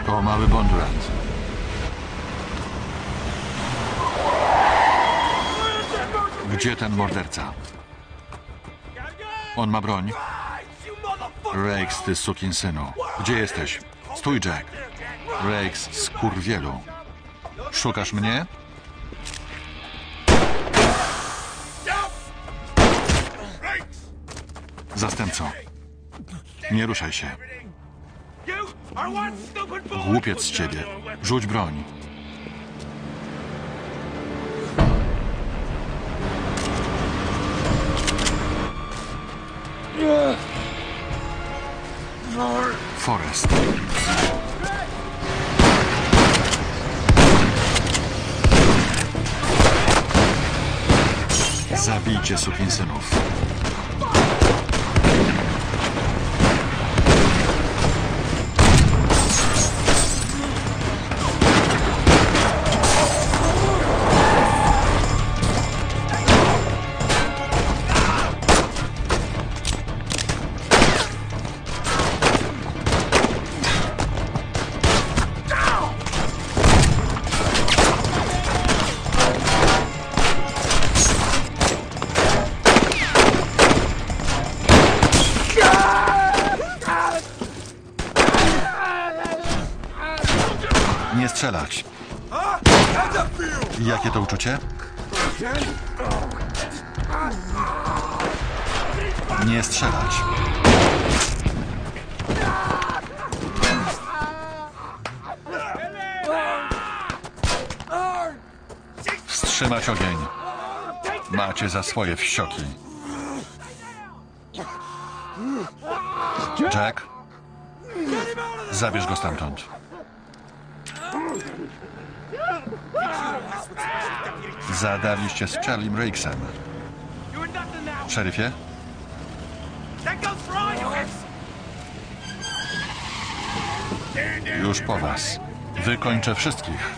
To mały Bondurant. Gdzie ten morderca? On ma broń. Rakes, ty sukinsynu. Gdzie jesteś? Stój, Jack. Rakes, skurwielu. Szukasz mnie? Zastępco. Nie ruszaj się. Głupiec z ciebie. Rzuć broń. Forrest. Zabijcie sukinsynów. Nie strzelać. Jakie to uczucie? Nie strzelać. Wstrzymać ogień. Macie za swoje wsioki. Jack, zabierz go stamtąd. Zadarliście z Charliem Rakesem. Szeryfie? Już po was. Wykończę wszystkich.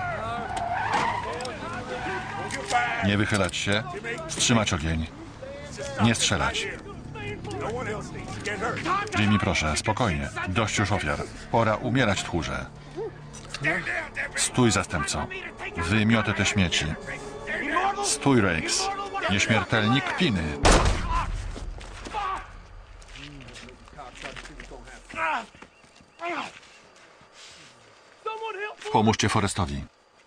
Nie wychylać się. Wstrzymać ogień. Nie strzelać. Jimmy, proszę, spokojnie. Dość już ofiar. Pora umierać, tchórze. Stój, zastępco. Wymiotę te śmieci. Stój, Rakes. Nieśmiertelni kpiny. Pomóżcie Forrestowi.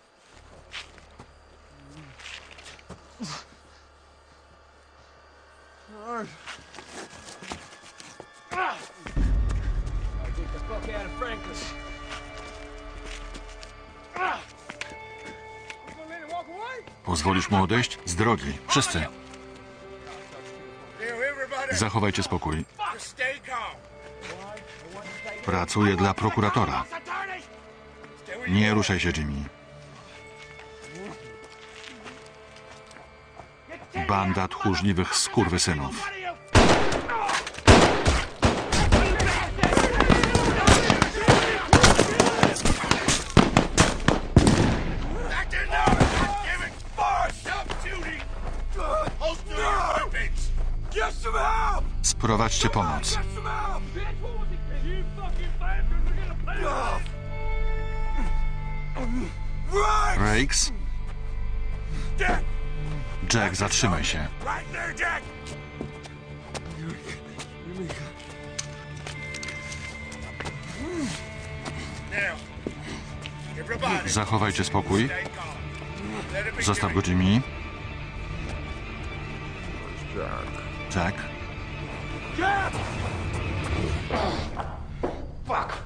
Pozwolisz mu odejść? Z drogi. Wszyscy. Zachowajcie spokój. Pracuję dla prokuratora. Nie ruszaj się, Jimmy. Banda tchórzliwych skurwysynów. Sprowadźcie pomoc. Rakes? Jack, zatrzymaj się. Zachowajcie spokój. Zostaw go, Jimmy. Jack? Fuck!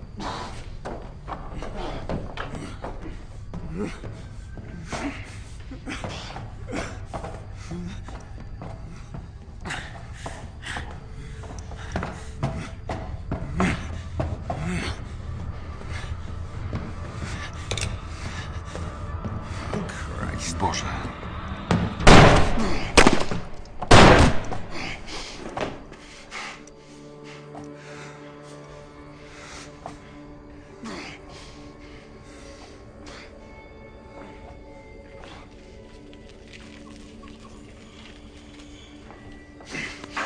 Boże.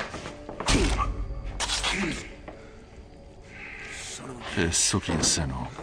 Ty sukinsynu.